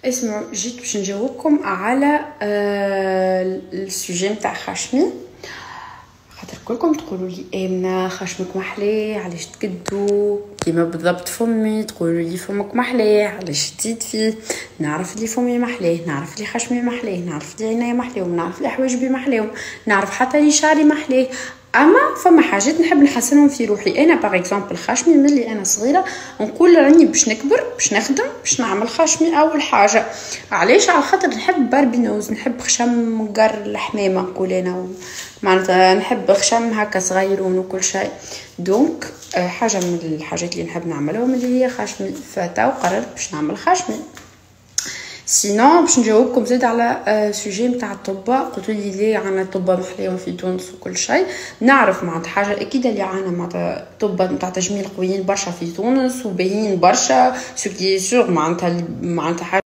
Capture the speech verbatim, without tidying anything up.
اسمعوا، جيت باش نجاوبكم على آه السوجي نتاع خشمي، خاطر كلكم تقولوا لي امنه خشمك محلاه علاش تكدو كيما بالضبط فمي، تقولوا لي فمك محلاه علاش تزيد فيه. نعرف لي فمي محلاه، نعرف لي خشمي محلاه، نعرف لي عينيا محلاهم، نعرف لي حواجبي محلاهم، نعرف حتى لي شعري محلاه. اما فما حاجات نحب نحسنهم في روحي انا. باغ اكزومبل خشمي ملي انا صغيره نقول راني باش نكبر باش نخدم باش نعمل خشمي اول حاجه. علاش؟ على خاطر نحب باربي نوز، نحب خشم قر الحمامه نقول انا، معناتها نحب خشم هكا صغيرون وكل شيء. دونك حاجه من الحاجات اللي نحب نعملهم اللي هي خشمي، فتاو قررت باش نعمل خشمي. سينو باش نجاوبكم زيد على سوجي نتاع الطبه. قلتوا لي ليه عنا طبه محليهم في تونس وكل شيء. نعرف معناتها حاجه اكيد اللي عنا معناتها طبه نتاع تجميل قويين برشا في تونس وباهيين برشا، سو كي سور معناتها معناتها